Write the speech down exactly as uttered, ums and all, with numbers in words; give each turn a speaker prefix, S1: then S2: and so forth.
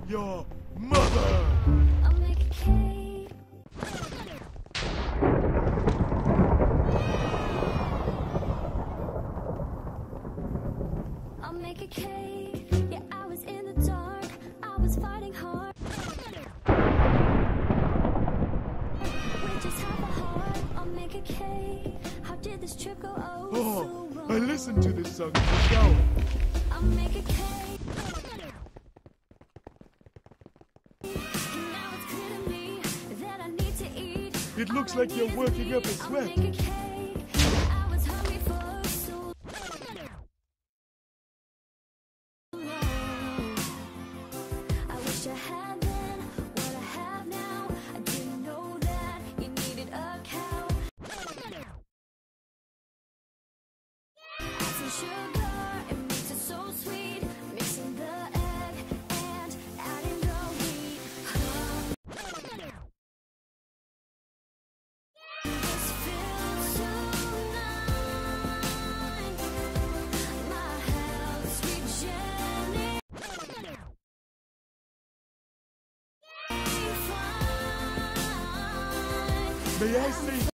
S1: your mother!
S2: I'll make a cake. I'll make a cake. Yeah, I was in the dark. I was fighting hard. With just half a heart, I'll make a cake. How did this trip go? Oh,
S1: Oh,
S2: so wrong.
S1: I listened to this song in the shower.
S2: I'll make a cake. And now it's clear to me that I need to eat.
S1: It looks
S2: All I
S1: like you're
S2: need is
S1: working up a
S2: meat. I'll
S1: sweat.
S2: make a cake. I was hungry for so long. I wish I had then what I have now. I didn't know that you needed a cow. Add some sugar, it makes it so sweet. Mixing the egg and adding the wheat. Huh. This feels so nice. My health's regenerating.
S1: May I say